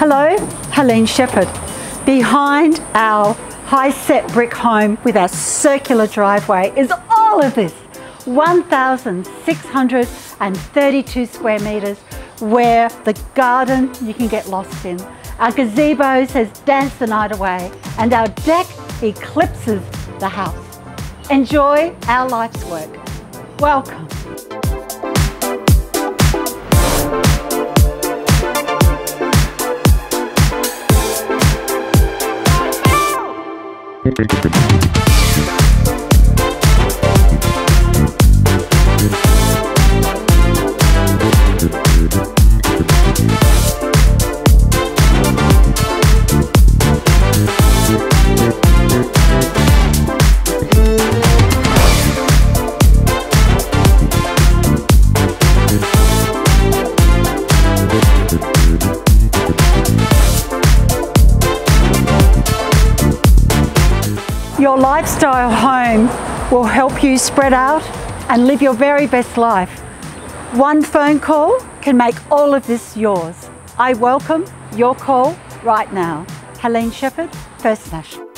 Hello, Helene Shephard. Behind our high-set brick home with our circular driveway is all of this. 1,632 square metres where the garden you can get lost in. Our gazebo says dance the night away and our deck eclipses the house. Enjoy our life's work. Welcome. Your lifestyle home will help you spread out and live your very best life. One phone call can make all of this yours. I welcome your call right now. Helene Shephard, First National.